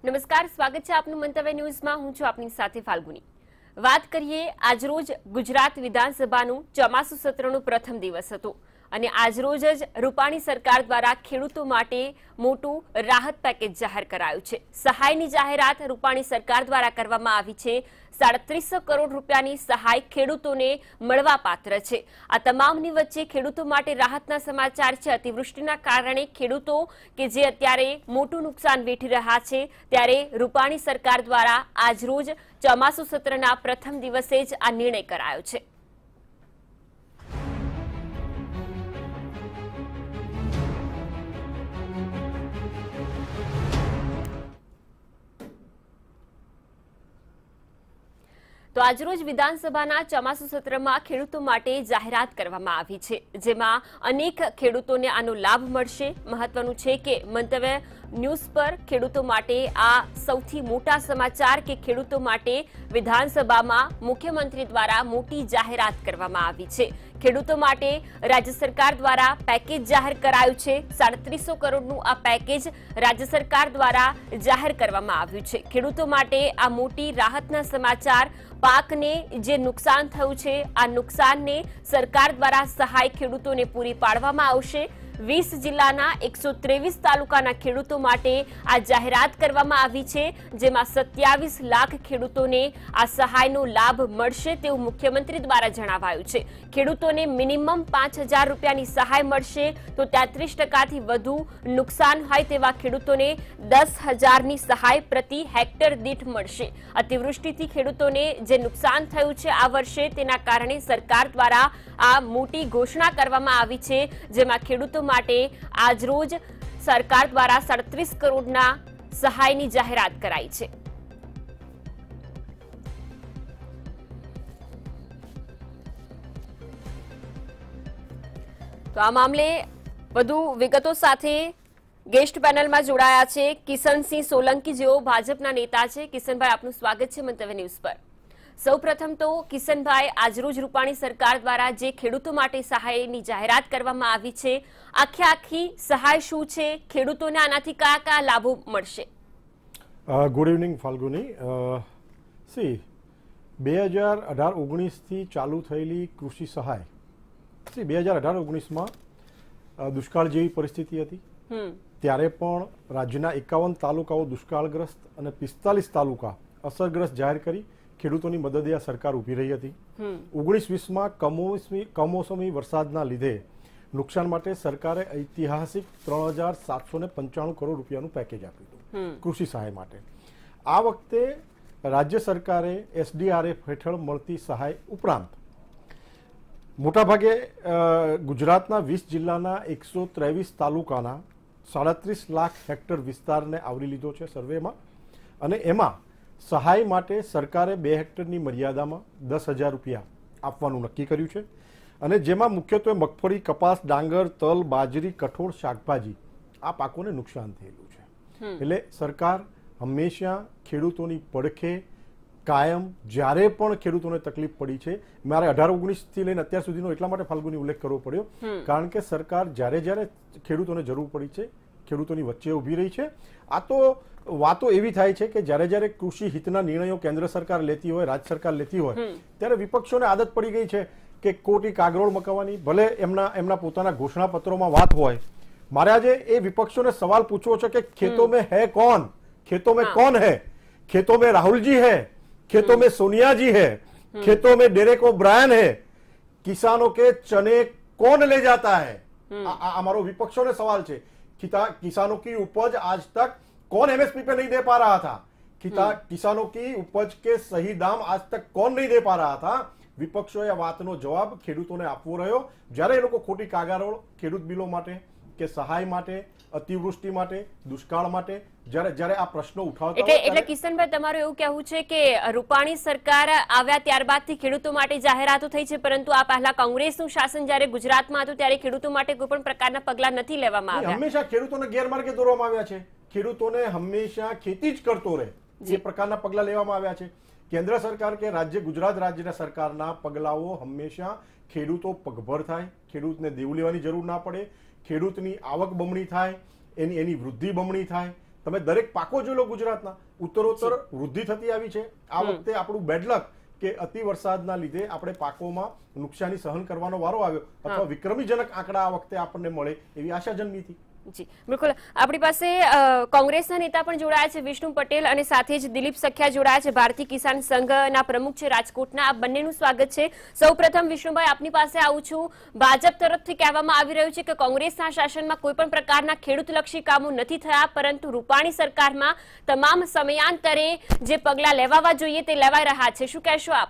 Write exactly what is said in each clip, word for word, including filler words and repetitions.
નમસ્કાર, સ્વાગત છે આપનું મંતવ્ય ન્યૂઝમાં। હું છું આપની સાથે ફાલ્ગુની। વાત કરીએ, આજરોજ ગુજરાત વિધાનસભાનું ચોમાસુ સત્રનું પ્રથમ દિવસ હતો અને આજરોજ જ રૂપાણી સરકાર દ્વારા ખેડૂતો માટે મોટું રાહત પેકેજ જાહેર કરાયું છે। સહાયની જાહેરાત રૂપાણી સરકાર દ્વારા કરવામાં આવી છે। સાડત્રીસો કરોડ રૂપિયાની સહાય ખેડૂતોને મળવા પાત્ર છે। આ તમામની વચ્ચે ખેડૂતો માટે રાહતના સમાચાર છે। અતિવૃષ્ટિના કારણે ખેડૂતો કે જે અત્યારે મોટું નુકસાન વેઠી રહ્યા છે, ત્યારે રૂપાણી સરકાર દ્વારા આજરોજ ચોમાસુ સત્રના પ્રથમ દિવસે જ આ નિર્ણય કરાયો છે। તો આજરોજ વિધાનસભાના ચોમાસુ સત્રમાં ખેડૂતો માટે જાહેરાત કરવામાં આવી છે, જેમાં અનેક ખેડૂતોને આનો લાભ મળશે। મહત્વનું છે કે મંતવ્ય ન્યૂઝ પર ખેડૂતો માટે આ સૌથી મોટા સમાચાર કે ખેડૂતો માટે વિધાનસભામાં મુખ્યમંત્રી દ્વારા મોટી જાહેરાત કરવામાં આવી છે। ખેડૂતો માટે રાજ્ય સરકાર દ્વારા પેકેજ જાહેર કરાયું છે। સાડત્રીસો કરોડનું આ પેકેજ રાજ્ય સરકાર દ્વારા જાહેર કરવામાં આવ્યું છે। ખેડૂતો માટે આ મોટી રાહતના સમાચાર। પાકને જે નુકસાન થયું છે, આ નુકસાનને સરકાર દ્વારા સહાય ખેડૂતોને પૂરી પાડવામાં આવશે। વીસ જિલ્લાના એકસો ત્રેવીસ તાલુકાના ખેડૂતો માટે આ જાહેરાત કરવામાં આવી છે, જેમાં સત્યાવીસ લાખ ખેડૂતોને આ સહાયનો લાભ મળશે તેવું મુખ્યમંત્રી દ્વારા જણાવાયું છે। ખેડૂતોને મિનિમમ પાંચ હજાર રૂપિયાની સહાય મળશે, તો તેત્રીસ ટકાથી વધુ નુકસાન હોય તેવા ખેડૂતોને દસ હજારની સહાય પ્રતિ હેક્ટર દીઠ મળશે। અતિવૃષ્ટિથી ખેડૂતોને જે નુકસાન થયું છે આ વર્ષે, તેના કારણે સરકાર દ્વારા આ મોટી ઘોષણા કરવામાં આવી છે, જેમાં ખેડૂતો માટે આજરોજ સરકાર દ્વારા સાડત્રીસ કરોડના સહાયની જાહેરાત કરાઈ છે। તો આ મામલે વધુ વિગતો સાથે ગેસ્ટ પેનલમાં જોડાયા છે કિશનસિંહ સોલંકી, જેઓ ભાજપના નેતા છે। કિશનભાઈ, આપનું સ્વાગત છે મંતવ્ય ન્યૂઝ પર। સૌપ્રથમ તો કિશનભાઈ, આજરોજ રૂપાણી સરકાર દ્વારા જે ખેડૂતો માટે સહાયની જાહેરાત કરવામાં આવી છે, આખે આખી સહાય શું છે? ખેડૂતોને આનાથી કયા કયા લાભો મળશે? Good evening Falguni. સી બે હજાર અઢાર ઓગણીસથી ચાલુ થયેલી કૃષિ સહાય, સી બે હજાર અઢાર ઓગણીસમાં દુષ્કાળ જેવી પરિસ્થિતિ હતી, ત્યારે પણ રાજ્યના એકાવન તાલુકાઓ દુષ્કાળગ્રસ્ત અને પિસ્તાલીસ તાલુકા અસરગ્રસ્ત જાહેર કરી ખેડૂતોની મદદે આ સરકાર ઉભી રહી હતી। ઓગણીસ વીસમાં કમોસમી કમોસમી વરસાદના લીધે નુકસાન માટે સરકારે ઐતિહાસિક ત્રણ હજાર સાતસો ને પંચાણું કરોડ રૂપિયાનું પેકેજ આપ્યું હતું કૃષિ સહાય માટે। આ વખતે રાજ્ય સરકારે એસડીઆરએફ હેઠળ મળતી સહાય ઉપરાંત મોટાભાગે ગુજરાતના વીસ જિલ્લાના એકસો ત્રેવીસ તાલુકાના સાડત્રીસ લાખ હેક્ટર વિસ્તારને આવરી લીધો છે સર્વેમાં, અને એમાં સહાય માટે સરકારે બે હેક્ટરની મર્યાદામાં દસ હજાર રૂપિયા આપવાનું નક્કી કર્યું છે, અને જેમાં મુખ્યત્વે મગફળી, કપાસ, ડાંગર, તલ, બાજરી, કઠોળ, શાકભાજી આ પાકોને નુકસાન થયેલું છે। એટલે સરકાર હંમેશા ખેડૂતોની પડખે કાયમ, જ્યારે પણ ખેડૂતોને તકલીફ પડી છે, મારે અઢાર ઓગણીસ થી લઈને અત્યાર સુધીનો એટલા માટે ફાલ્ગુની ઉલ્લેખ કરવો પડ્યો, કારણ કે સરકાર જ્યારે જ્યારે ખેડૂતોને જરૂર પડી છે ખેડૂતોની વચ્ચે ઊભી રહી છે। આ તો વાતો એવી થાય છે કે જ્યારે જ્યારે કૃષિ હિતના નિર્ણયો કેન્દ્ર સરકાર લેતી હોય, રાજ્ય સરકાર લેતી હોય, ત્યારે વિપક્ષોને આદત પડી ગઈ છે કે કોટી કાગરોળ મકાવવાની। ભલે એમના એમના પોતાના ઘોષણાપત્રોમાં વાત હોય, મારે આજે એ વિપક્ષોને સવાલ પૂછવો છે કે ખેતો મેં હૈ કોણ? ખેતો મેં કોણ હૈ? ખેતો મેં રાहुलजी है, खेतों में सोनिया जी है, खेतों में डेरेक ओब्रायन है, किसानों के चने कौन ले जाता है? हमारो विपक्षों ने सवाल है। किसानों की उपज आज तक कौन एमएसपी पे नहीं दे पा रहा था? किसानों की उपज के सही दाम आज तक कौन नहीं दे पा रहा था? વિપક્ષોએ આ વાતનો જવાબ ખેડૂતોને આપવો રહ્યો, જ્યારે એ લોકો ખોટી કાગારોળ ખેડૂત બિલો માટે કે સહાય માટે, અતિવૃષ્ટિ માટે, દુષ્કાળ માટે જ્યારે જ્યારે આ પ્રશ્નો ઉઠાવતા એટલે એટલે કિશનભાઈ, તમારું એવું કહેવું છે કે રૂપાણી સરકાર આવ્યા ત્યારબાદથી ખેડૂતો માટે જાહેરાતો થઈ છે, પરંતુ આ પહેલા કોંગ્રેસનું શાસન જ્યારે ગુજરાતમાં હતું ત્યારે ખેડૂતો માટે કોઈ પણ પ્રકારના પગલાં નથી લેવામાં આવ્યા। હંમેશા ખેડૂતોને ગેરમાર્ગે દોરવામાં આવ્યા છે। ખેડૂતોને હંમેશા ખેતી જ કરતો રહે જે પ્રકારના પગલાં લેવામાં આવ્યા છે। કેન્દ્ર સરકાર કે રાજ્ય ગુજરાત રાજ્યના સરકારના પગલાઓ હંમેશા ખેડૂતો પગભર થાય, ખેડૂતને દેવું લેવાની જરૂર ના પડે, ખેડૂતની આવક બમણી થાય, એની એની વૃદ્ધિ બમણી થાય, તમે દરેક પાકો જોઈ લો ગુજરાતના, ઉત્તરોત્તર વૃદ્ધિ થતી આવી છે. આ વખતે આપણું બેડલક કે અતિ વરસાદના લીધે આપણે પાકોમાં નુકસાની સહન કરવાનો વારો આવ્યો, અથવા વિક્રમીજનક આંકડા આ વખતે આપણને મળે એવી આશા જન્મી હતી. જી બિલકુલ. આપણી પાસે કોંગ્રેસના નેતા પણ જોડાયા છે વિષ્ણુ પટેલ, અને સાથે જ દિલીપ સખિયા જોડાયા છે, ભારતીય કિસાન સંઘના પ્રમુખ છે રાજકોટના. આ બંનેનું સ્વાગત છે. સૌપ્રથમ વિષ્ણુભાઈ, આપની પાસે આવું છું. ભાજપ તરફથી કહેવામાં આવી રહ્યું છે કે કોંગ્રેસના શાસનમાં કોઈ પણ પ્રકારના ખેડૂતલક્ષી કામો નથી થયા, પરંતુ રૂપાણી સરકારમાં તમામ સમયાંતરે જે પગલાં લેવાવા જોઈએ તે લેવાઈ રહ્યા છે. શું કહેશો આપ?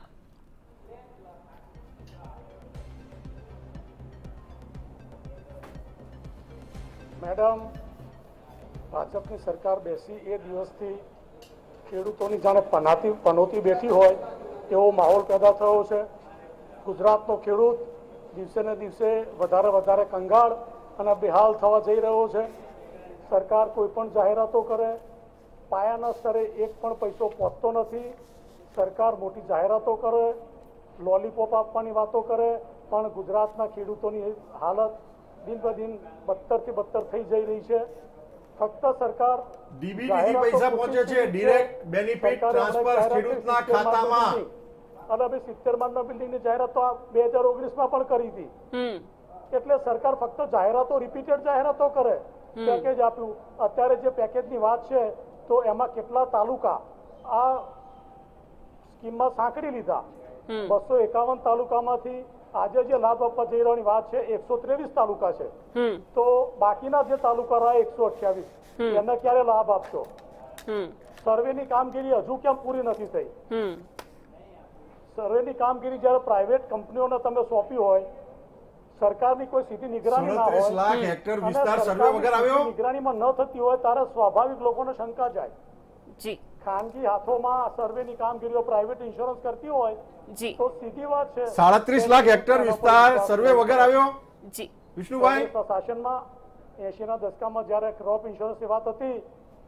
મેડમ, ભાજપની સરકાર બેસી એ દિવસથી ખેડૂતોની જાણે પનાતી પનોતી બેઠી હોય એવો માહોલ પેદા થયો છે. ગુજરાતનો ખેડૂત દિવસે ને દિવસે વધારે વધારે કંગાળ અને બેહાલ થવા જઈ રહ્યો છે. સરકાર કોઈ પણ જાહેરાતો કરે, પાયાના સ્તરે એક પણ પૈસો પહોંચતો નથી. સરકાર મોટી જાહેરાતો કરે, લોલીપોપ આપવાની વાતો કરે, પણ ગુજરાતના ખેડૂતોની હાલત દિન બ દિન બદતરથી બદતર થઈ જઈ રહી છે. ફક્ત સરકાર ડીબીટી પૈસા પહોંચે છે, ડાયરેક્ટ બેનિફિટ ટ્રાન્સફર ખેડૂતના ખાતામાં. અને બે સિત્તેર માળના બિલ્ડિંગની જાહેરાત તો બે હજાર ઓગણીસ માં પણ કરી હતી. એટલે સરકાર ફક્ત જાહેરાતો, રિપીટેડ જાહેરાતો કરે. પેકેજ આપ્યું. અત્યારે જે પેકેજની વાત છે તો એમાં કેટલા તાલુકા આ સ્કીમમાં સાંકળી લીધા. બસો એકાવન તાલુકામાંથી આજે જે લાભ આપવા જઈ રહેવાની વાત છે એકસો ત્રેવીસ તાલુકા છે. તો બાકીના જે તાલુકા રહ્યા એકસો અઠ્યાવીસ, એને ક્યારે લાભ આપશો? સર્વેની કામગીરી હજુ કેમ પૂરી નથી થઈ? સર્વેની કામગીરી જયારે પ્રાઇવેટ કંપનીઓને તમે સોંપી હોય, સરકારની કોઈ સીધી નિગરાની ના હોય, નિગરાનીમાં ન થતી હોય, ત્યારે સ્વાભાવિક લોકોને શંકા જાય. ખાનગી હાથોમાં સર્વેની કામગીરીઓ પ્રાઇવેટ ઇન્સ્યોરન્સ કરતી હોય તો સીધી વાત છે. સાડત્રીસ લાખ હેક્ટર વિસ્તાર સર્વે વગર આવ્યો. જી વિષ્ણુભાઈ, શાસનમાં એસી ના દશકામાં જયારે ક્રોપ ઇન્સ્યોરન્સની વાત હતી,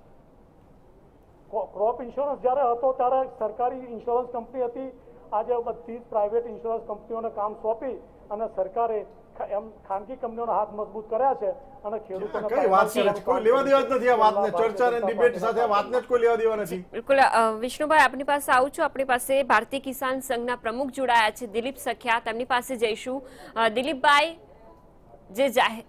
ક્રોપ ઇન્સ્યોરન્સ જયારે હતો ત્યારે સરકારી ઇન્સ્યોરન્સ કંપની હતી. આજે બધી જ પ્રાઇવેટ ઇન્સ્યોરન્સ કંપનીઓને કામ સોંપી અને સરકારે એમ ખાનગી કંપનીઓના હાથ મજબૂત કર્યા છે અને ખેડૂતોને કઈ વાત કરે છે? કોઈ લેવા દેવા જ નથી આ વાતને. ચર્ચા અને ડિબેટ સાથે આ વાતને જ કોઈ લેવા દેવા નથી. બિલકુલ. વિષ્ણુભાઈ, આપની પાસે આવું છું. આપણી પાસે ભારતીય કિસાન સંઘના પ્રમુખ જોડાયા છે દિલીપ સખિયા, તેમની પાસે જઈશું. દિલીપભાઈ, જે જાહેર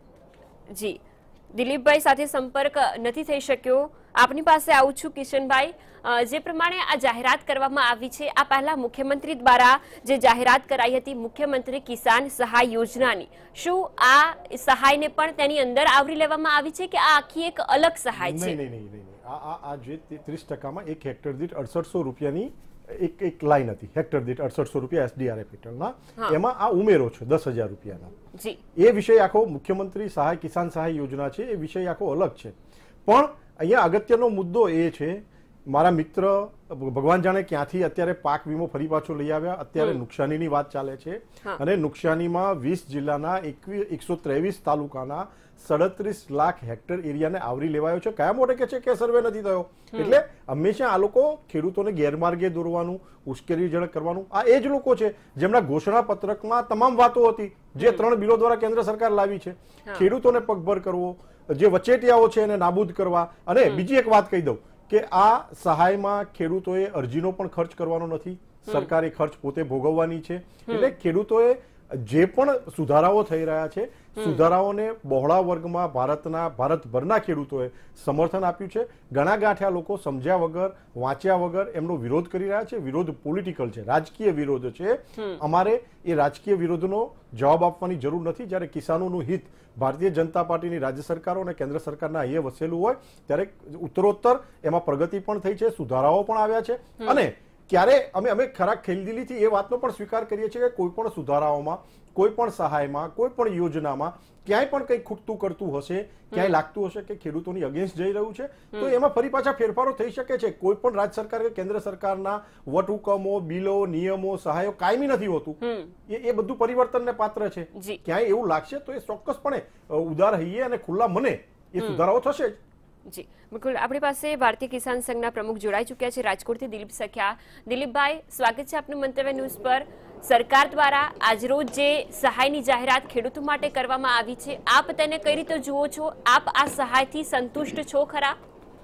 જી દિલીપભાઈ સાથે સંપર્ક નથી થઈ શક્યો. આપની પાસે આવું છું. કિશનભાઈ, જે પ્રમાણે આ જાહેરાત કરવામાં આવી છે, આ પહેલા મુખ્યમંત્રી દ્વારા જે જાહેરાત કરાઈ હતી મુખ્યમંત્રી કિસાન સહાય યોજનાની, શું આ સહાયને પણ તેની અંદર આવરી લેવામાં આવી છે કે આ આખી એક અલગ સહાય છે? નહીં નહીં નહીં આ આ જે ત્રીસ ટકામાં એક હેક્ટર દીઠ અડસઠસો રૂપિયાની એક એક લાઈન હતી. હેક્ટર દીઠ અડસઠસો રૂપિયા એસડીઆરએફ હેઠળના, એમાં આ ઉમેરો છે દસ હજાર રૂપિયાના. એ વિષય આખો મુખ્યમંત્રી સહાય કિસાન સહાય યોજના છે, એ વિષય આખો અલગ છે. પણ અહીંયા અગત્યનો મુદ્દો એ છે, મારા મિત્ર ભગવાન જાણે ક્યાંથી અત્યારે પાક વીમો ફરી પાછો લઈ આવ્યા. અત્યારે નુકસાનીની વાત ચાલે છે અને નુકસાનીમાં વીસ જિલ્લાના એકસો ત્રેવીસ તાલુકાના સડત્રીસ લાખ હેક્ટર એરિયાને આવરી લેવાયો છે. કયા મોટે કે છે કે સર્વે નથી થયો. એટલે હંમેશા આ લોકો ખેડૂતોને ગેરમાર્ગે દોરવાનું, ઉશ્કેરણીજનક કરવાનું, આ એ જ લોકો છે જેમના ઘોષણા પત્રકમાં તમામ વાતો હતી જે ત્રણ બિલો દ્વારા કેન્દ્ર સરકાર લાવી છે. ખેડૂતોને પગભર કરવો, જે વચેટિયાઓ છે એને નાબૂદ કરવા. અને બીજી એક વાત કહી દઉં કે આ સહાયમાં ખેડૂતોએ અરજીનો પણ ખર્ચ કરવાનો નથી. સરકારે ખર્ચ પોતે ભોગવવાની છે. એટલે ખેડૂતોએ જે પણ સુધારાઓ થઈ રહ્યા છે, સુધારાઓને બહોળા વર્ગમાં ભારતના ભારતભરના ખેડૂતોએ સમર્થન આપ્યું છે. ઘણા ગાંઠ્યા લોકો સમજ્યા વગર, વાંચ્યા વગર એમનો વિરોધ કરી રહ્યા છે. વિરોધ પોલિટિકલ છે, રાજકીય વિરોધ છે. અમારે એ રાજકીય વિરોધનો જવાબ આપવાની જરૂર નથી. જ્યારે કિસાનોનું હિત ભારતીય જનતા પાર્ટીની રાજ્ય સરકારો અને કેન્દ્ર સરકારના અહીંયા વસેલું હોય ત્યારે ઉત્તરોત્તર એમાં પ્રગતિ પણ થઈ છે, સુધારાઓ પણ આવ્યા છે. અને ક્યારે અમે અમે ખરા ખેલદિલીથી એ વાતનો પણ સ્વીકાર કરીએ છીએ કે કોઈ પણ સુધારાઓમાં, કોઈ પણ સહાયમાં, કોઈ પણ યોજનામાં ક્યાંય પણ કંઈ ખૂટતું કરતું હશે, ક્યાંય લાગતું હશે કે ખેડૂતોની અગેન્સ્ટ જઈ રહ્યું છે, તો એમાં ફરી પાછા ફેરફારો થઈ શકે છે. કોઈ પણ રાજ્ય સરકાર કે કેન્દ્ર સરકારના વટહુકમો, બિલો, નિયમો, સહાયો કાયમી નથી હોતું. એ એ બધું પરિવર્તનને પાત્ર છે. ક્યાંય એવું લાગશે તો એ ચોક્કસપણે ઉદાર હૈયે અને ખુલ્લા મને એ સુધારાઓ થશે જ. જી બિલકુલ. આપણી પાસે ભારતીય કિસાન સંઘના પ્રમુખ જોડાઈ ચૂક્યા છે રાજકોટથી, દિલીપ સખિયા. દિલીપભાઈ, સ્વાગત છે આપનું મંતવ્ય ન્યૂઝ પર. સરકાર દ્વારા આજરોજ જે સહાયની જાહેરાત ખેડૂતો માટે કરવામાં આવી છે, આપ તેને કઈ રીતે જુઓ છો? આપ આ સહાયથી સંતુષ્ટ છો ખરા?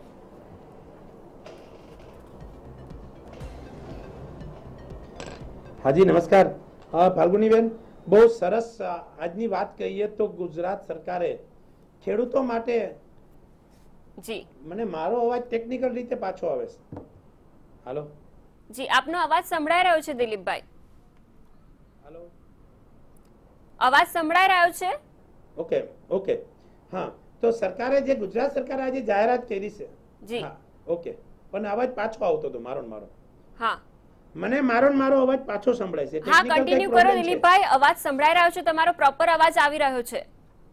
હાજી નમસ્કાર. ફાલ્ગુનીબેન, બહુ સરસ આજની વાત કહીએ તો ગુજરાત સરકારે ખેડૂતો માટે જી મને મારો અવાજ ટેકનિકલ રીતે પાછો આવે છે. હાલો જી આપનો અવાજ સંભળાઈ રહ્યો છે દિલીપભાઈ. હાલો અવાજ સંભળાઈ રહ્યો છે. ઓકે ઓકે હા, તો સરકારે જે ગુજરાત સરકારે આજે જાહેરાત કરી છે જી હા ઓકે, પણ અવાજ પાછો આવતો હતો મારો ને મારો. હા મને મારો ને મારો અવાજ પાછો સંભળાય છે. હા Technical કંઈક કન્ટિન્યુ કરો problem છે. દિલીપભાઈ, અવાજ સંભળાઈ રહ્યો છે, તમારો પ્રોપર અવાજ આવી રહ્યો છે.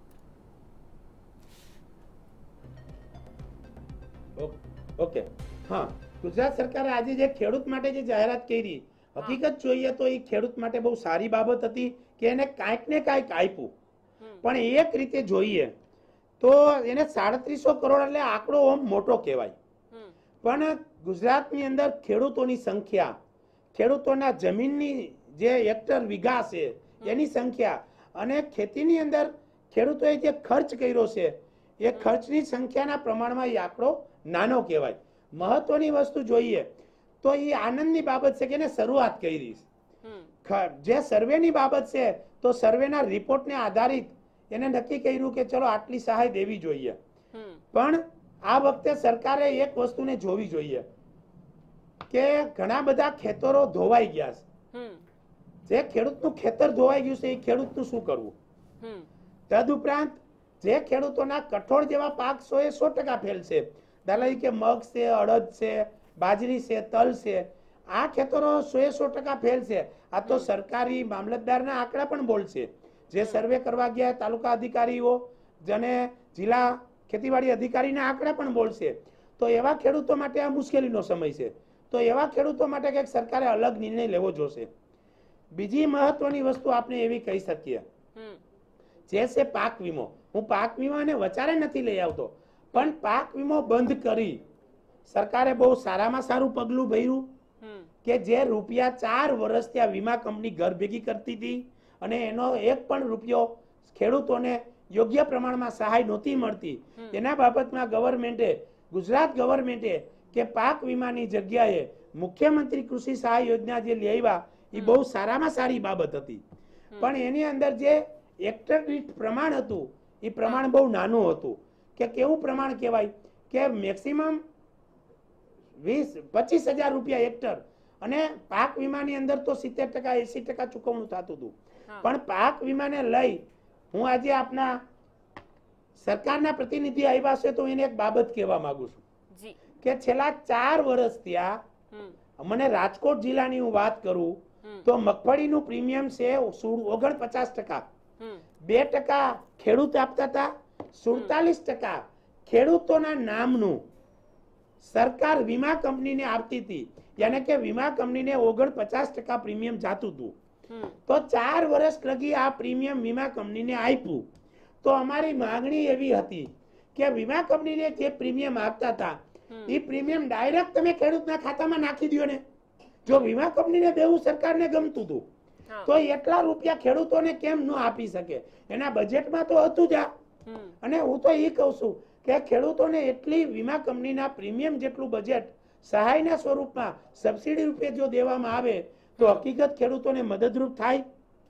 ઓકે હા, ગુજરાત સરકારે આજે જે ખેડૂત માટે જે જાહેરાત કરી, હકીકત જોઈએ તો એ ખેડૂત માટે બહુ સારી બાબત હતી કે એને કાંઈક ને કાંઈક આપ્યું. પણ એક રીતે જોઈએ તો એને સાડત્રીસો કરોડ એટલે આંકડો આમ મોટો કહેવાય. પણ ગુજરાતની અંદર ખેડૂતોની સંખ્યા, ખેડૂતોના જમીનની જે હેક્ટર વીઘા છે એની સંખ્યા અને ખેતીની અંદર ખેડૂતોએ જે ખર્ચ કર્યો છે એ ખર્ચની સંખ્યાના પ્રમાણમાં એ આંકડો નાનો કહેવાય. મહત્વની વસ્તુ જોઈએ તો એ આનંદની બાબત છે કે એને શરૂઆત કરી. જે સર્વેની બાબત છે તો સર્વેના રિપોર્ટને આધારિત એને નક્કી કર્યું કે ચલો આટલી સહાય દેવી જોઈએ. પણ આ વખતે સરકારે એક વસ્તુને જોવી જોઈએ કે ઘણા બધા ખેતરો ધોવાઈ ગયા છે. જે ખેડૂતનું ખેતર ધોવાઈ ગયું છે એ ખેડૂતનું શું કરવું? તદુપરાંત જે ખેડૂતોના કઠોળ જેવા પાક સો એ સો ટકા ફેલ છે, દાખલા તરીકે મગ છે, અડદ છે, બાજરી છે, તલ છે, આ ખેતરો સો એ સો ટકા ફેલ છે. આ તો સરકારી મામલતદારના આંકડા પણ બોલશે. જે સર્વે કરવા ગયા તાલુકા અધિકારીઓ અને જિલ્લા ખેતીવાડી અધિકારીના આંકડા પણ બોલશે. તો એવા ખેડૂતો માટે આ મુશ્કેલીનો સમય છે. તો એવા ખેડૂતો માટે કંઈક સરકારે અલગ નિર્ણય લેવો જોશે. બીજી મહત્વની વસ્તુ આપણે એવી કહી શકીએ જે છે પાક વીમો. હું પાક વીમાને વચારે નથી લઈ આવતો, પણ પાક વીમો બંધ કરી સરકારે બહુ સારામાં સારું પગલું ભર્યું કે જે રૂપિયા ચાર વર્ષ ત્યાં વીમા કંપની ઘર ભેગી કરતી હતી અને એનો એક પણ રૂપિયો ખેડૂતોને યોગ્ય પ્રમાણમાં સહાય નહોતી મળતી. એના બાબતમાં ગવર્મેન્ટે ગુજરાત ગવર્મેન્ટે કે પાક વીમાની જગ્યાએ મુખ્યમંત્રી કૃષિ સહાય યોજના જે લેવા એ બહુ સારામાં સારી બાબત હતી. પણ એની અંદર જે હેક્ટર દીઠ પ્રમાણ હતું એ પ્રમાણ બહુ નાનું હતું. કે કેવું પ્રમાણ કહેવાય કે મેક્સિમમ વીસ પચીસ હજાર રૂપિયા હેક્ટર, અને પાક વીમાની અંદર તો સિત્તેર ટકા એસી ટકા ચૂકવણું થતું હતું. પણ પાક વીમાને લઈ હું આજે આપના સરકારના પ્રતિનિધિ આવ્યા છે તો એને એક બાબત કહેવા માંગુ છું કે છેલ્લા ચાર વર્ષ ત્યાં મને રાજકોટ જિલ્લાની હું વાત કરું તો મગફળીનું પ્રીમિયમ છે ઓગણપચાસ ટકા, બે ટકા ખેડૂત આપતા હતા, સુડતાલીસ ટકા ખેડૂતોના નામનું સરકાર વીમા કંપનીને આપતી હતી. યાને કે વીમા કંપનીને ઓગણપચાસ ટકા પ્રીમિયમ જાતું હતું. તો ચાર વર્ષ લગી આ પ્રીમિયમ વીમા કંપનીને આપ્યું. તો અમારી માંગણી એવી હતી કે વીમા કંપનીને જે પ્રીમિયમ આપતા હતા એ પ્રીમિયમ ડાયરેક્ટ તમે ખેડૂતના ખાતામાં નાખી દો ને. જો વીમા કંપનીને દેવું સરકારને ગમતું હતું તો એટલા રૂપિયા ખેડૂતોને કેમ ન આપી શકે? એના બજેટમાં તો હતું જ. અને હું તો એ કહું છું કે ખેડૂતોને એટલી વીમા કંપનીના પ્રીમિયમ જેટલું બજેટ સહાયના સ્વરૂપમાં સબસિડી રૂપે જો દેવામાં આવે તો હકીકત ખેડૂતોને મદદરૂપ થાય.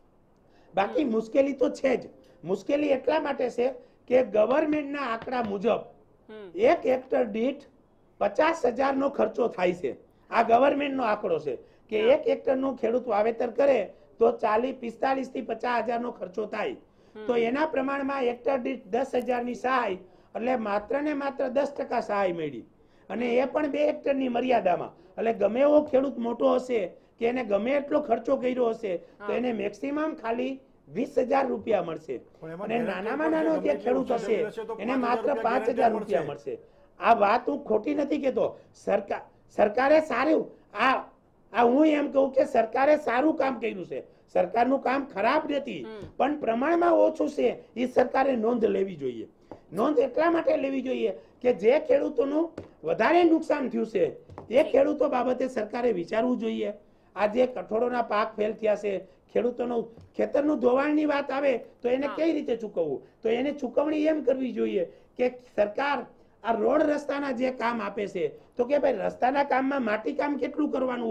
બાકી મુશ્કેલી તો છે જ. મુશ્કેલી એટલા માટે છે કે ગવર્મેન્ટના આંકડા મુજબ એક હેક્ટર દીઠ પચાસ હજાર નો ખર્ચો થાય છે. આ ગવર્મેન્ટનો આંકડો છે કે એક હેક્ટર નું ખેડૂત વાવેતર કરે તો ચાલીસ પિસ્તાલીસ થી પચાસ હજાર નો ખર્ચો થાય. તો એના પ્રમાણમાં હેક્ટર દીઠ દસ હજાર ની સહાય એટલે માત્ર ને માત્ર દસ ટકા સહાય મળી, અને એ પણ બે હેક્ટર ની મર્યાદામાં. એટલે ગમે એવો ખેડૂત મોટો હશે કે એને ગમે એટલો ખર્ચો કર્યો હશે તો એને મેક્સિમમ ખાલી વીસ હજાર રૂપિયા મળશે, અને નાનામાં નાનો જે ખેડૂત હશે એને માત્ર પાંચ હજાર રૂપિયા મળશે. આ વાત હું ખોટી નથી કેતો. સરકાર સરકારે સારું આ આ હું એમ કહું કે સરકારે સારું કામ કર્યું છે. સરકારનું કામ ખરાબ નથી, પણ પ્રમાણમાં ઓછું છે. એ સરકારે નોંધ લેવી જોઈએ. નોંધ એટલા માટે લેવી જોઈએ કે જે ખેડૂતોનું વધારે નુકસાન થયું છે એ ખેડૂતો બાબતે સરકારે વિચારવું જોઈએ. આજે કઠોળોના પાક ફેલ થયા છે, ખેડૂતોનું ખેતરનું ધોવાણની વાત આવે તો એને કઈ રીતે ચૂકવવું? તો એને ચૂકવણી એમ કરવી જોઈએ કે સરકાર આ રોડ રસ્તાના જે કામ આપે છે તો કે ભાઈ રસ્તાના કામમાં માટી કામ કેટલું કરવાનું હોય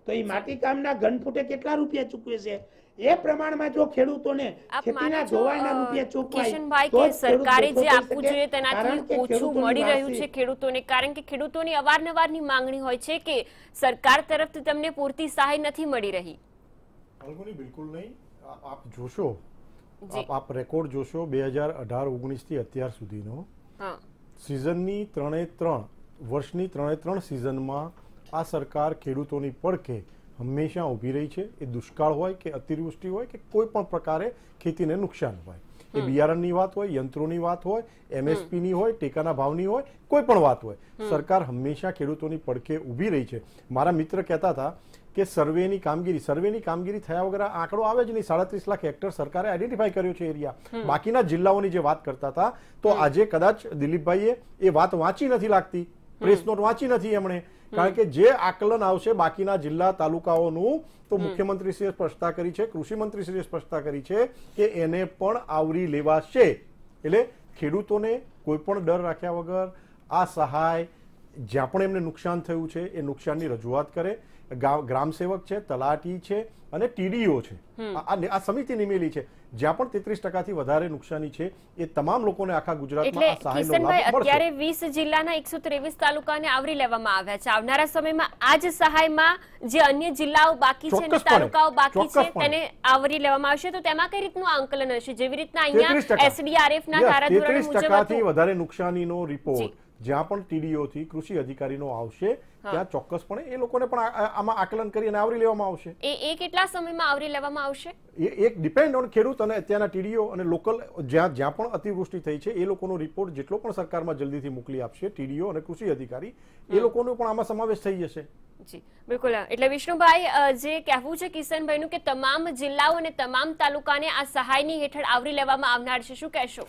તો એ માટીકામના ઘન ફૂટે કેટલા રૂપિયા ચૂકવે છે? એ પ્રમાણમાં જો ખેડૂતોને ખેતીના ધોવાણના રૂપિયા ચૂકવાય કિશનભાઈ તો કે જ સરકારે ખેડૂત જે ધોવાઈ આપવું શકે. જોઈએ તેનાથી કારણ કે ઓછું ખેડૂતોની મળી રહ્યું વાર્ષિક- છે ખેડૂતોને, કારણ કે ખેડૂતોની અવારનવારની માંગણી હોય છે કે સરકાર તરફથી તમને પૂરતી સહાય નથી મળી રહી. ફાલ્ગુની બિલકુલ નહીં. આ- આપ જોશો, જી. આપ આપ રેકોર્ડ જોશો બે હજાર અઢાર ઓગણીસ થી અત્યાર સુધીનો હા સિઝનની ત્રણે ત્રણ વર્ષની ત્રણે ત્રણ સિઝનમાં આ સરકાર ખેડૂતોની પડખે હંમેશા ઊભી રહી છે. એ દુષ્કાળ હોય કે અતિવૃષ્ટિ હોય કે કોઈ પણ પ્રકારે ખેતીને નુકસાન હોય, એ બિયારણની વાત હોય, યંત્રોની વાત હોય, એમએસપીની હોય, ટેકાના ભાવની હોય, કોઈ પણ વાત હોય, સરકાર હંમેશા ખેડૂતોની પડખે ઊભી રહી છે. મારા મિત્ર કહેતા હતા કે સર્વેની કામગીરી સર્વેની કામગીરી થયા વગર આ આંકડો આવે જ નહીં. સાડત્રીસ લાખ હેક્ટર સરકારે આઈડેન્ટિફાઈ કર્યો છે એરિયા. બાકીના જિલ્લાઓની જે વાત કરતા હતા, તો આજે કદાચ દિલીપભાઈએ એ વાત વાંચી નથી લાગતી, પ્રેસ નોટ વાંચી નથી એમણે. કારણ કે જે આકલન આવશે બાકીના જિલ્લા તાલુકાઓનું, તો મુખ્યમંત્રીશ્રીએ સ્પષ્ટતા કરી છે, કૃષિ મંત્રીશ્રીએ સ્પષ્ટતા કરી છે કે એને પણ આવરી લેવાશે. એટલે ખેડૂતોને કોઈ પણ ડર રાખ્યા વગર આ સહાય જ્યાં પણ એમને નુકસાન થયું છે એ નુકસાનની રજૂઆત કરે. ગ્રામ સેવક છે, તલાટી છે અને ટીડીઓ છે, આ આ સમિતિ નિમેલી છે. જ્યાં પણ તેત્રીસ ટકાથી વધારે નુકસાની છે એ તમામ લોકોને આખા ગુજરાતમાં આ એટલે સહાયનો કિશનભાઈ લાભ મળશે. અત્યારે વીસ જિલ્લાના એકસો ત્રેવીસ તાલુકાને આવરી લેવામાં આવ્યા છે. આવનારા સમયમાં આ જ સહાયમાં જે અન્ય જિલ્લાઓ બાકી છે અને ચોક્કસપણે, તાલુકાઓ બાકી છે ચોક્કસપણે. તેને આવરી લેવામાં આવશે. તો તેમાં કઈ રીતનું આંકલન હશે? જેવી રીતના તેત્રીસ અહીંયા ટકા. એસડીઆરએફ ના Yes, ધારાધોરણો તેત્રીસ મુજબ ટકાથી હતું. વધારે નુકસાનીનો જી. રિપોર્ટ જ્યાં પણ ટીડીઓ થી કૃષિ અધિકારીનો આવશે ત્યાં ચોક્કસપણે એ લોકોને પણ આ- આમાં આકલન કરી અને આવરી લેવામાં આવશે. એ એ કેટલા સમયમાં આવરી લેવામાં આવશે? એ એક ડિપેન્ડ ઓન ખેડૂત અને અત્યારના ટીડીઓ અને લોકલ જ્યાં જ્યાં પણ અતિવૃષ્ટિ થઈ છે એ લોકોનો રિપોર્ટ જેટલો પણ સરકારમાં જલ્દીથી મોકલી આપશે ટીડીઓ અને કૃષિ અધિકારી, એ લોકોનો પણ આમાં સમાવેશ થઈ જશે. જી બિલકુલ. એટલે વિષ્ણુભાઈ અ, જે કહેવું છે કિશનભાઈનું કે તમામ જિલ્લાઓ અને તમામ તાલુકાને આ સહાયની હેઠળ આવરી લેવામાં આવનાર છે, શું કહેશો?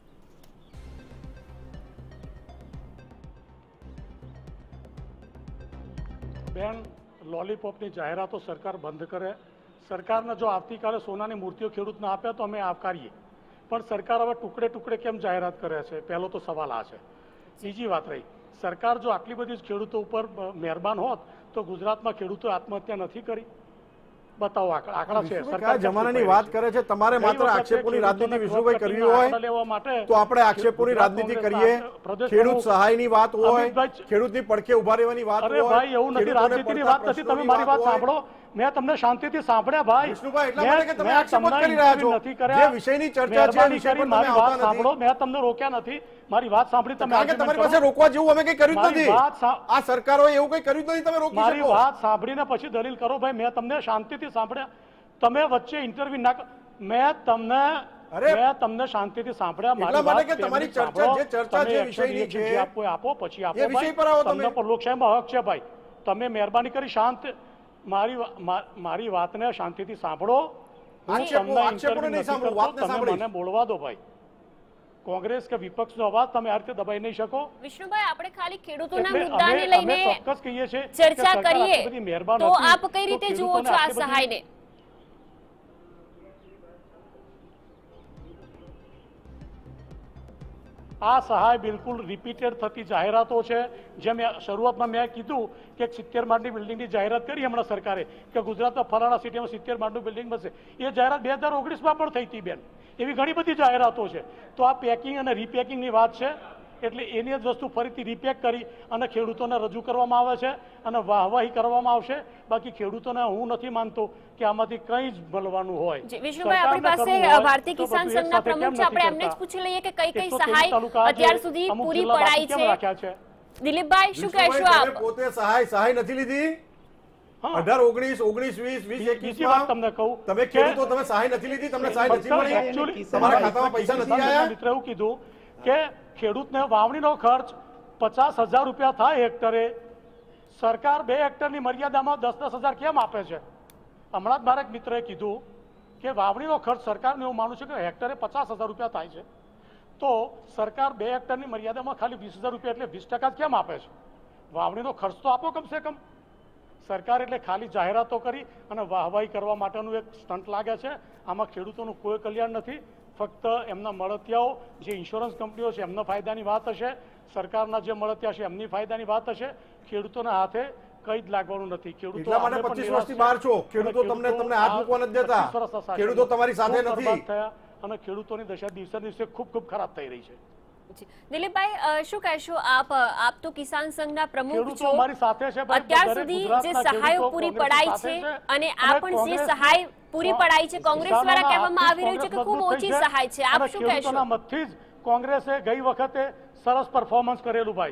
બેન, લોલીપોપની જાહેરાતો સરકાર બંધ કરે. સરકારને જો આવતીકાલે સોનાની મૂર્તિઓ ખેડૂતને આપે તો અમે આવકારીએ, પણ સરકાર હવે ટુકડે ટુકડે કેમ જાહેરાત કરે છે, પહેલો તો સવાલ આ છે. બીજી વાત રહી, સરકાર જો આટલી બધી જ ખેડૂતો ઉપર મહેરબાન હોત તો ગુજરાતમાં ખેડૂતો આત્મહત્યા નથી કરી? બતાવો આંકડા. આંકડા છે. કયા જમાનાની વાત કરે છે? તમારે માત્ર આક્ષેપોની રાજનીતિ વિષ્ણુભાઈ કરવી હોય લેવા માટે તો આપણે આક્ષેપોની રાજનીતિ કરીએ. ખેડૂત સહાયની વાત હોય, ખેડૂતની પડખે ઉભા રહેવાની વાત અરે હોય, ભાઈ, એવું નથી. ખેડૂતોને રાજનીતિની પડતા વાત નથી. તમે પ્રશ્નોની મારી વાત હોય. સાંભળો. મેં તમને શાંતિથી સાંભળ્યા ભાઈ. વિષ્ણુભાઈ, એટલા મેં- માટે કે તમે મેં આક્ષેપો તમને કરી રહ્યા છો. interview નથી કર્યા. જે વિષયની ચર્ચા છે, એ મહેરબાની વિષય પર કરી તમે મારી આવતા વાત નથી. સાંભળો. મેં તમને રોક્યા નથી. મારી વાત સાંભળી તમે કારણ કે argument તમારી પાસે કરો. રોકવા જેવું અમે કઈ કર્યું જ મારી નથી. વાત સા- આ સરકારોએ એવું કઈ કર્યું જ નથી, તમે રોકી મારી શકો. વાત સાંભળીને પછી દલીલ કરો ભાઈ. મેં તમને શાંતિથી સાંભળ્યા. તમે વચ્ચે ઇન્ટરવ્યુ ના કર- મેં તમને અરે, મેં તમને શાંતિથી સાંભળ્યા. મારી એટલા માટે વાત કે તમારી બે મિનિટ ચર્ચા- સાંભળો. જે ચર્ચા તમે જે action વિષયની reaction છે, જે આપવું હોય આપો, પછી આપો એ વિષય ભાઈ. પર આવો તમે. તમને પણ લોકશાહીમાં હક છે ભાઈ. તમે મહેરબાની કરી શાંત મારી વા- મા- મારી વાતને શાંતિથી સાંભળો. હું આક્ષેપો- તમને આક્ષેપોને interview નહીં નથી સાંભળો, કરતો. વાતને તમે સાંભળીશ. મને બોલવા દો ભાઈ. કોંગ્રેસ કે વિપક્ષનો અવાજ તમે આ રીતે દબાઈ નહીં શકો. વિષ્ણુભાઈ, આપણે ખાલી ખેડૂતોના એટલે મુદ્દાને અમે- અમે લઈને ચોક્કસ કહીએ છીએ કે ચર્ચા સરકાર આટલી બધી કરીએ મહેરબાન તો હતી, આપ કઈ તો રીતે જુઓ ખેડૂતોને છો આ આટલી બધી- સહાયને? આ સહાય બિલકુલ રિપીટેડ થતી જાહેરાતો છે. જેમ મેં શરૂઆતમાં મેં કીધું કે સિત્તેર માળની બિલ્ડિંગની જાહેરાત કરી હમણાં સરકારે કે ગુજરાતમાં ફલાણા સિટીમાં સિત્તેર માળનું બિલ્ડિંગ બનશે. એ જાહેરાત બે હજાર ઓગણીસમાં પણ થઈ હતી બેન. એવી ઘણી બધી જાહેરાતો છે. તો આ પેકિંગ અને રીપેકિંગની વાત છે. એટલે એની જ વસ્તુ ફરીથી રીપેક કરી અને ખેડૂતોને રજૂ કરવામાં આવે છે અને વાહવાહી કરવામાં આવશે. બાકી ખેડૂતોને હું નથી માનતો કે આમાંથી કંઈ જ મળવાનું હોય. જી, વિષ્ણુભાઈ, આપણી સરકારને પાસે કરવું હોય ભારતીય તો કિસાન બધું એક સંઘના સાથે કેમ પ્રમુખ છે. આપણે નથી એમને જ કરતા? પૂછી લઈએ કે કઈ કઈ એકસો ત્રેવીસ સહાય તાલુકા આજે અત્યાર સુધી અમુક પૂરી જિલ્લા બાકી પડાઈ કેમ છે. રાખ્યા છે? દિલીપભાઈ, શું વિષ્ણુભાઈ, કહેશો તમે આપ? પોતે સહાય સહાય નથી લીધી? હા. અઢાર ઓગણીસ ઓગણીસ વીસ વીસ બીજી એકવીસ વાત તમને કહું તમે કે- ખેડૂતો તમે સહાય નથી લીધી, તમને સહાય નથી મળી? Actually, તમારા ખાતામાં પૈસા નથી કિસાન આવ્યા? મિત્રે એવું કીધું કે ખેડૂતને વાવણીનો ખર્ચ પચાસ હજાર રૂપિયા થાય હેક્ટરે. સરકાર બે હેક્ટરની મર્યાદામાં દસ દસ હજાર કેમ આપે છે? હમણાં જ મારા એક મિત્રએ કીધું કે વાવણીનો ખર્ચ સરકારને એવું માનું છે કે હેક્ટરે પચાસ હજાર રૂપિયા થાય છે, તો સરકાર બે હેક્ટરની મર્યાદામાં ખાલી વીસ હજાર રૂપિયા એટલે વીસ ટકા કેમ આપે છે? વાવણીનો ખર્ચ તો આપો કમસે કમ. સરકાર એટલે ખાલી જાહેરાતો કરી અને વાહવાહી કરવા માટેનું એક સ્ટન્ટ લાગે છે. આમાં ખેડૂતોનું કોઈ કલ્યાણ નથી. ફક્ત એમના મળતિયાઓ જે ઇન્સ્યોરન્સ કંપનીઓ છે એમના ફાયદાની વાત હશે, સરકારના જે મળતિયા છે એમની ફાયદાની વાત હશે. ખેડૂતોના હાથે કઈ જ લાગવાનું નથી. ખેડૂતો એટલા માટે પચીસ વર્ષથી બહાર છો. ખેડૂતો તમને તમને હાથ મૂકવા નથી દેતા. ખેડૂતો તમારી સાથે નથી થયા અને ખેડૂતોની દશા દિવસે દિવસે ખૂબ ખૂબ ખરાબ થઈ રહી છે. દિલીપભાઈ, શું કહેશો આપ? આપ તો કિસાન સંઘના પ્રમુખ છો. છે અત્યાર સુધી જે સહાય પૂરી પડાઈ છે અને આ પણ જે સહાય પૂરી પડાઈ છે, કોંગ્રેસ દ્વારા કહેવામાં આવી રહ્યું છે કે ખૂબ ઓછી સહાય છે. આપ શું કહેશો? મતથી જ કોંગ્રેસે ગઈ વખતે સરસ પરફોર્મન્સ કરેલું. ભાઈ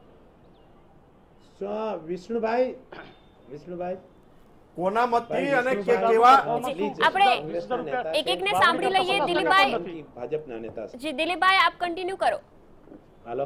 વિષ્ણુભાઈ વિષ્ણુભાઈ કોના મતથી અને કેવા આપણે એક એક ને સાંભળી લઈએ. દિલીપભાઈ, ભાજપના નેતા જી દિલીપભાઈ, આપ કન્ટિન્યુ કરો. હાલો,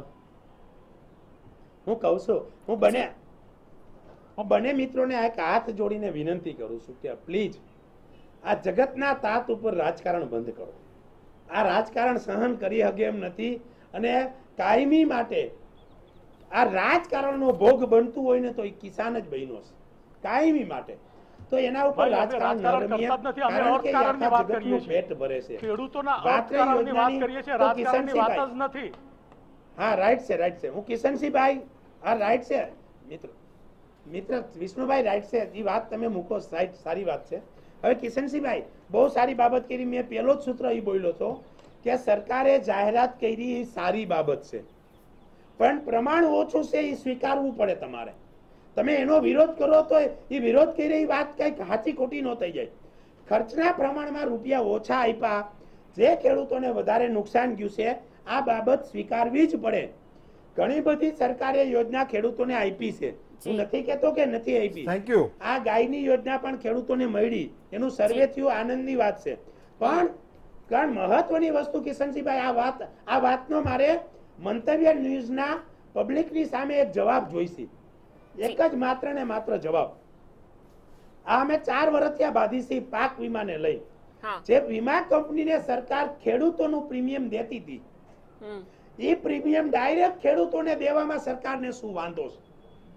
હું કહું છું, હું બને હું બંને મિત્રોને એક હાથ જોડીને વિનંતી કરું છું કે પ્લીઝ આ જગતના તાત ઉપર રાજકારણ બંધ કરો. આ રાજકારણ સહન કરી શકે એમ નથી અને કાયમી માટે આ રાજકારણનો ભોગ બનતું હોય ને તો એ કિસાન જ બન્યો છે કાયમી માટે. તો એના ઉપર રાજકારણ ન રમીએ, કારણ કે આખા જગતનું પેટ ભરે છે. ખેડૂતોના અર્થકારણની વાત કરીએ છીએ, રાજકારણની વાત જ નથી. હા, રાઈટ છે, રાઈટ છે. હું કિશનસિંહભાઈ, હા રાઈટ છે મિત્ર મિત્ર વિષ્ણુભાઈ, રાઈટ છે. એ વાત તમે મૂકો, રાઈટ, સારી વાત છે. હવે કિશનસિંહભાઈ બહુ સારી બાબત કરી. મેં પહેલો જ સૂત્ર એ બોલ્યો હતો કે સરકારે જાહેરાત કરી એ સારી બાબત છે, પણ પ્રમાણ ઓછું છે એ સ્વીકારવું પડે તમારે. તમે એનો વિરોધ કરો તો એ વિરોધ કરી રહી વાત કઈક હાચી ખોટી ન થઈ જાય. ખર્ચના પ્રમાણમાં રૂપિયા ઓછા આપ્યા, જે ખેડૂતોને વધારે નુકસાન ગયું છે, આ બાબત સ્વીકારવી જ પડે. ઘણી બધી સરકારે યોજના ખેડૂતોને આપી છે, હું નથી કેતો કે નથી આપી. Thank you. આ ગાયની યોજના પણ ખેડૂતોને મળી, એનું સર્વે થયું, આનંદની વાત છે. પણ કારણ મહત્વની વસ્તુ કિશનસિંહભાઈ, આ વાત આ વાતનો મારે મંતવ્ય ન્યૂઝના પબ્લિકની સામે એક જવાબ જોઈશે, એક જ માત્ર ને માત્ર જવાબ. આ અમે ચાર વર્ષથી બાંધીશી પાક વીમાને લઈ. જે વીમા કંપનીને સરકાર ખેડૂતોનું પ્રીમિયમ દેતી હતી, એ પ્રીમિયમ ડાયરેક્ટ ખેડૂતોને દેવામાં સરકારને શું વાંધો છે?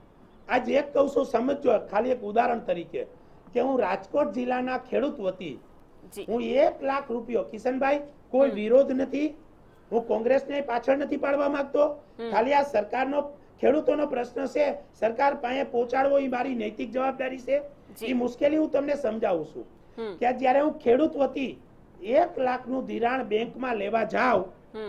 આજ એક કહું છું, સમજો. ખાલી એક ઉદાહરણ તરીકે કે હું રાજકોટ જિલ્લાના ખેડૂત વતી હું એક લાખ રૂપિયો, કિશનભાઈ કોઈ વિરોધ નથી, હું કોંગ્રેસને પાછળ નથી પાડવા માંગતો, ખાલી આ સરકારનો ખેડૂતોનો પ્રશ્ન છે, સરકાર પાસે પહોંચાડવો એ મારી નૈતિક જવાબદારી છે. એ મુશ્કેલી હું તમને સમજાવું છું કે જયારે હું ખેડૂત વતી એક લાખ નું ધિરાણ બેંકમાં લેવા જાઉં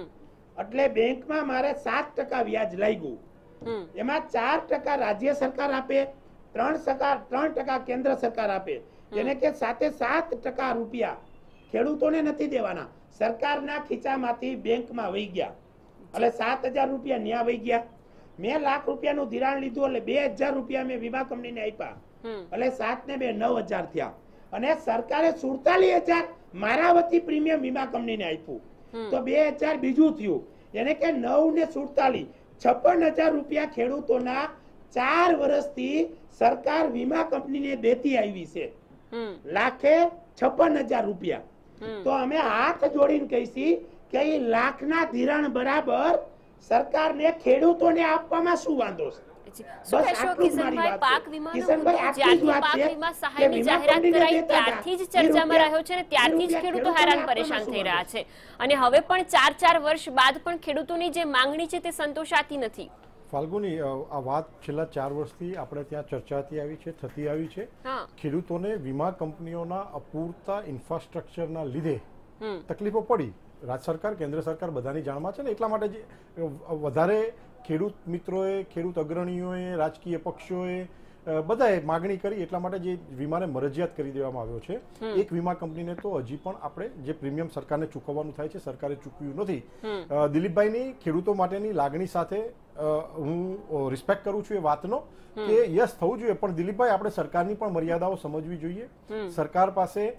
એટલે બેંકમાં મારે સાત ટકા વ્યાજ લાગ્યું. એમાં ચાર ટકા રાજ્ય સરકાર આપે, ત્રણ ટકા ત્રણ ટકા કેન્દ્ર સરકાર આપે. એને કે સાથે સાત ટકા રૂપિયા ખેડૂતોને નથી દેવાના, સરકારના ખીચામાંથી બેંકમાં વહી ગયા. એટલે સાત હજાર રૂપિયા ન્યા વહી ગયા. મેં લાખ રૂપિયાનું ધિરાણ લીધું એટલે બે હજાર રૂપિયા મેં વીમા કંપનીને આપ્યા, એટલે સાત ને બે નવ હજાર થયા. અને સરકારે સુડતાલીસ હજાર મારા વતી પ્રીમિયમ વીમા કંપનીને આપ્યું, તો બે હજાર બીજું થયું. એને કે નવ ને સુડતાલીસ છપ્પન હજાર રૂપિયા ખેડૂતોના ચાર વર્ષથી સરકાર વીમા કંપનીને દેતી આવી છે, લાખે છપ્પન હજાર રૂપિયા. તો અમે હાથ જોડીને કહીશી કે એ લાખના ધિરાણ બરાબર સરકારને ખેડૂતોને આપવામાં શું વાંધો છે? શું કહેશો કિશનભાઈ, પાક વીમાનો મુદ્દો જ્યારથી પાક વીમા સહાયની જાહેરાત કરાઈ ત્યારથી જ ચર્ચામાં રહ્યો છે અને ત્યારથી જ ખેડૂતો હેરાન પરેશાન થઈ રહ્યા છે. અને હવે પણ ચાર ચાર વર્ષ બાદ પણ ખેડૂતોની જે માંગણી છે તે સંતોષાતી નથી. ફાલ્ગુની, આ વાત છેલ્લા ચાર વર્ષથી આપણે ત્યાં ચર્ચાતી આવી છે, થતી આવી છે. ખેડૂતોને વીમા કંપનીઓના અપૂરતા ઇન્ફ્રાસ્ટ્રક્ચરના લીધે તકલીફો પડી. રાજ્ય સરકાર, કેન્દ્ર સરકાર બધાની જાણમાં છે ને, એટલા માટે જે વધારે ખેડૂત મિત્રોએ, ખેડૂત અગ્રણીઓએ, રાજકીય પક્ષોએ બધાએ માગણી કરી, એટલા માટે જે વીમાને મરજિયાત કરી દેવામાં આવ્યો છે. એક વીમા કંપનીને તો હજી પણ આપણે જે પ્રીમિયમ સરકારને ચૂકવવાનું થાય છે, સરકારે ચૂકવ્યું નથી. દિલીપભાઈની ખેડૂતો માટેની લાગણી સાથે હું રિસ્પેક્ટ કરું છું એ વાતનો કે યસ થવું જોઈએ, પણ દિલીપભાઈ આપણે સરકારની પણ મર્યાદાઓ સમજવી જોઈએ. સરકાર પાસે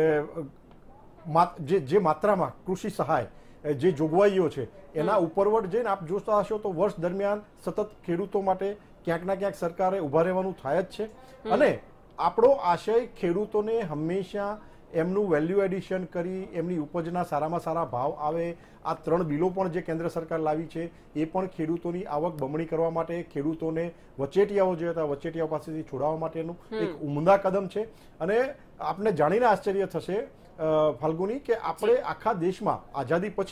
જે માત્રામાં કૃષિ સહાય, જે જોગવાઈઓ છે એના ઉપરવટ જઈને આપ જોતા હશો તો વર્ષ દરમિયાન સતત ખેડૂતો માટે ક્યાંક ના ક્યાંક સરકારે ઉભા રહેવાનું થાય જ છે. અને આપણો આશય ખેડૂતોને હંમેશા એમનું વેલ્યુ એડિશન કરી એમની ઉપજના સારામાં સારા ભાવ આવે. આ ત્રણ બિલો પણ જે કેન્દ્ર સરકાર લાવી છે એ પણ ખેડૂતોની આવક બમણી કરવા માટે, ખેડૂતોને વચેટિયાઓ જે હતા વચેટિયાઓ પાસેથી છોડાવવા માટેનું એક ઉમદા કદમ છે. અને આપને જાણીને આશ્ચર્ય થશે ફાલ્ગુની કે આપણે આખા દેશમાં આઝાદી પછી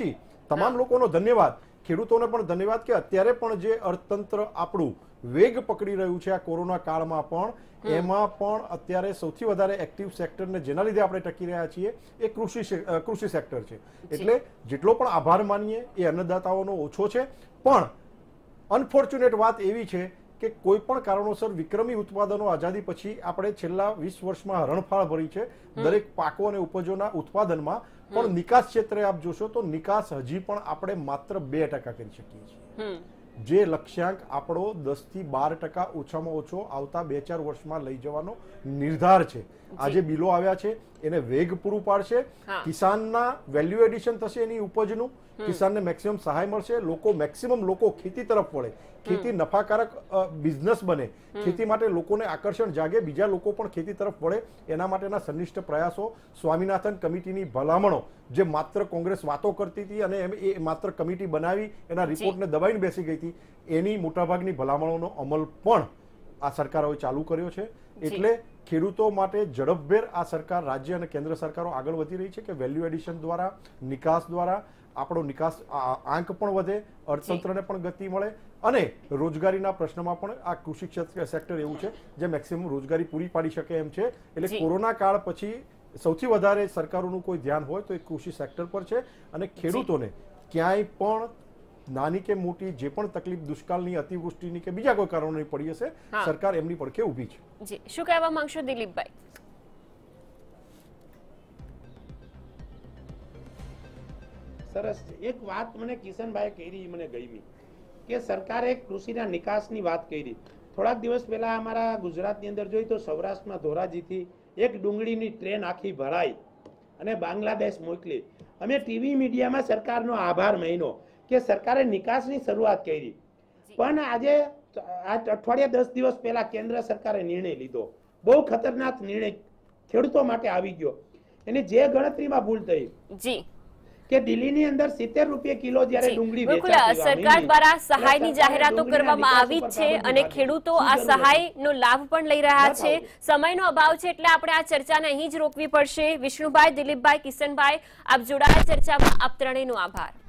તમામ લોકોનો ધન્યવાદ, ખેડૂતોને પણ ધન્યવાદ કે અત્યારે પણ જે અર્થતંત્ર આપણું વેગ પકડી રહ્યું છે આ કોરોના કાળમાં પણ, એમાં પણ અત્યારે સૌથી વધારે એક્ટિવ સેક્ટરને જેના લીધે આપણે ટકી રહ્યા છીએ એ કૃષિ કૃષિ સેક્ટર છે. એટલે જેટલો પણ આભાર માનીએ એ અન્નદાતાઓનો ઓછો છે. પણ અનફોર્ચ્યુનેટ વાત એવી છે કે કોઈ પણ કારણોસર વિક્રમી ઉત્પાદનો આઝાદી પછી આપણે છેલ્લા વીસ વર્ષમાં હરણફાળ ભરી છે દરેક પાકો અને ઉપજોના ઉત્પાદનમાં, પણ નિકાસ ક્ષેત્રે આપ જોશો તો નિકાસ હજી પણ આપણે માત્ર બે ટકા કરી શકીએ છીએ. જે લક્ષ્યાંક આપણો દસ થી બાર ટકા ઓછામાં ઓછો આવતા બે ચાર વર્ષમાં લઈ જવાનો નિર્ધાર છે. આજે બિલો આવ્યા છે એને વેગ પૂરું પાડશે, કિસાનના વેલ્યુ એડિશન થશે, એની ઉપજનું કિસાનને મેક્સિમમ સહાય મળશે, લોકો મેક્સિમમ લોકો ખેતી તરફ વળે, ખેતી નફાકારક બિઝનેસ બને, ખેતી માટે લોકોને આકર્ષણ જાગે, બીજા લોકો પણ ખેતી તરફ વળે, એના માટેના સંનિષ્ઠ પ્રયાસો, સ્વામિનાથન કમિટીની ભલામણો જે માત્ર કોંગ્રેસ વાતો કરતી હતી અને એ માત્ર કમિટી બનાવી એના રિપોર્ટને દબાઈને બેસી ગઈ હતી, એની મોટાભાગની ભલામણોનો અમલ પણ આ સરકારોએ ચાલુ કર્યો છે. એટલે ખેડૂતો માટે ઝડપભેર આ સરકાર, રાજ્ય અને કેન્દ્ર સરકારો આગળ વધી રહી છે કે વેલ્યુ એડિશન દ્વારા, નિકાસ દ્વારા આપણો નિકાસ આંક પણ વધે, અર્થતંત્રને પણ ગતિ મળે અને રોજગારીના પ્રશ્નમાં પણ આ કૃષિ ક્ષેત્ર સેક્ટર એવું છે જે મેક્સિમમ રોજગારી પૂરી પાડી શકે એમ છે. એટલે કોરોના કાળ પછી સૌથી વધારે સરકારોનું કોઈ ધ્યાન હોય તો એ કૃષિ સેક્ટર પર છે અને ખેડૂતોને ક્યાંય પણ નાની કે મોટી જે પણ તકલીફ દુષ્કાળની, અતિવૃષ્ટિની કે બીજા કોઈ કારણોની પડી હશે, સરકાર એમની પડખે ઊભી છે. જી, શું કહેવા માંગશો દિલીપભાઈ? સરસ. એક વાત મને કિશનભાઈ કરી, મને ગમી કે સરકારે કૃષિના નિકાસની વાત કરી. થોડાક દિવસ પહેલા અમારા ગુજરાતની અંદર જોઈ તો સૌરાષ્ટ્રમાં ધોરાજીથી એક ડુંગળીની ટ્રેન આખી ભરાઈ અને બાંગ્લાદેશ મોકલી. અમે ટીવી મીડિયામાં સરકારનો આભાર માન્યો કે સરકારે નિકાસની શરૂઆત કરી. પણ આજે આ અઠવાડિયા દસ દિવસ પહેલા કેન્દ્ર સરકારે નિર્ણય લીધો, બહુ ખતરનાક નિર્ણય ખેડૂતો માટે આવી ગયો. એની જે ગણતરીમાં ભૂલ થઈ જી કે દિલ્હીની અંદર સિત્તેર રૂપિયા કિલો જ્યારે ડુંગળી વેચાતી, સરકાર દ્વારા સહાયની જાહેરાતો કરવામાં આવી છે અને ખેડૂતો આ સહાયનો લાભ પણ લઈ રહ્યા છે. સમયનો અભાવ છે એટલે આપણે આ ચર્ચાને અહીં જ રોકવી પડશે. વિષ્ણુભાઈ, દિલીપભાઈ, કિશનભાઈ, આપ જોડાયા ચર્ચામાં. આપ ત્રણેયનો આભાર.